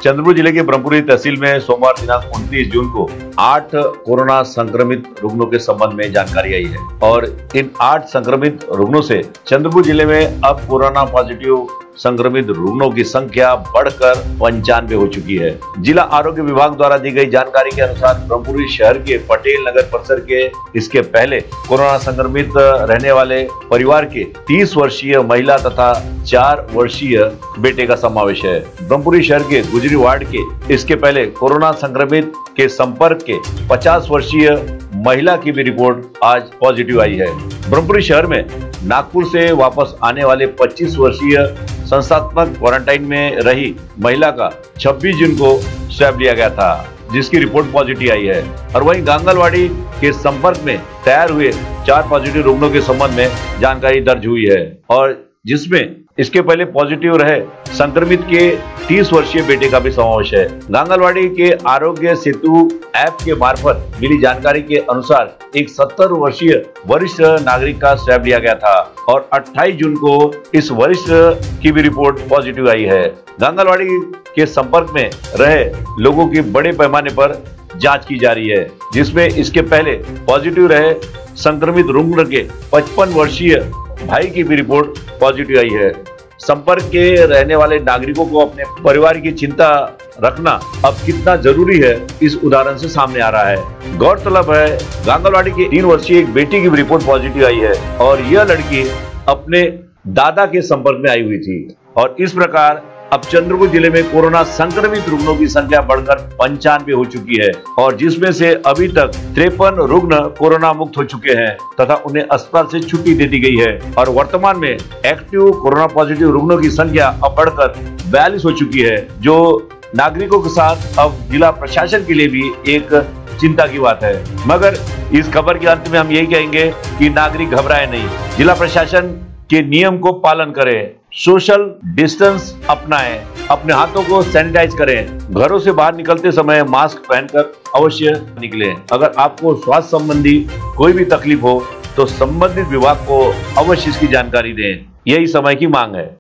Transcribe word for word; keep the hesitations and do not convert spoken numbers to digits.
चंद्रपुर जिले के ब्रह्मपुरी तहसील में सोमवार दिनांक उनतीस जून को आठ कोरोना संक्रमित रुग्णों के संबंध में जानकारी आई है और इन आठ संक्रमित रुग्णों से चंद्रपुर जिले में अब कोरोना पॉजिटिव संक्रमित रुग्णों की संख्या बढ़कर पंचानवे हो चुकी है। जिला आरोग्य विभाग द्वारा दी गई जानकारी के अनुसार ब्रह्मपुरी शहर के पटेल नगर परिसर के इसके पहले कोरोना संक्रमित रहने वाले परिवार के तीस वर्षीय महिला तथा चार वर्षीय बेटे का समावेश है। ब्रह्मपुरी शहर के गुजरी वार्ड के इसके पहले कोरोना संक्रमित के संपर्क के पचास वर्षीय महिला की भी रिपोर्ट आज पॉजिटिव आई है। ब्रह्मपुरी शहर में नागपुर से वापस आने वाले पच्चीस वर्षीय संस्थात्मक क्वारंटाइन में रही महिला का छब्बीस जून को स्वैब लिया गया था, जिसकी रिपोर्ट पॉजिटिव आई है। और वहीं गांगलवाड़ी के संपर्क में तैयार हुए चार पॉजिटिव रुग्णों के संबंध में जानकारी दर्ज हुई है और जिसमें इसके पहले पॉजिटिव रहे संक्रमित के तीस वर्षीय बेटे का भी समावेश है। गांगलवाड़ी के आरोग्य सेतु ऐप के मार्फत मिली जानकारी के अनुसार एक सत्तर वर्षीय वरिष्ठ नागरिक का स्वैब लिया गया था और अट्ठाईस जून को इस वरिष्ठ की भी रिपोर्ट पॉजिटिव आई है। गांगलवाड़ी के संपर्क में रहे लोगों की बड़े पैमाने पर जांच की जा रही है, जिसमें इसके पहले पॉजिटिव रहे संक्रमित रुग्ण के पचपन वर्षीय भाई की भी रिपोर्ट पॉजिटिव आई है। संपर्क के रहने वाले नागरिकों को अपने परिवार की चिंता रखना अब कितना जरूरी है इस उदाहरण से सामने आ रहा है। गौरतलब है गांगलवाड़ी की तीन वर्षीय एक बेटी की भी रिपोर्ट पॉजिटिव आई है और यह लड़की अपने दादा के संपर्क में आई हुई थी और इस प्रकार अब चंद्रपुर जिले में कोरोना संक्रमित रुग्णों की संख्या बढ़कर पंचानवे हो चुकी है और जिसमें से अभी तक तिरपन रुग्ण कोरोना मुक्त हो चुके हैं तथा उन्हें अस्पताल से छुट्टी दे दी गई है और वर्तमान में एक्टिव कोरोना पॉजिटिव रुग्णों की संख्या अब बढ़कर बयालीस हो चुकी है, जो नागरिकों के साथ अब जिला प्रशासन के लिए भी एक चिंता की बात है। मगर इस खबर के अंत में हम यही कहेंगे कि नागरिक घबराए नहीं, जिला प्रशासन के नियम को पालन करें, सोशल डिस्टेंस अपनाएं, अपने हाथों को सैनिटाइज करें, घरों से बाहर निकलते समय मास्क पहनकर अवश्य निकलें। अगर आपको स्वास्थ्य संबंधी कोई भी तकलीफ हो तो संबंधित विभाग को अवश्य इसकी जानकारी दें। यही समय की मांग है।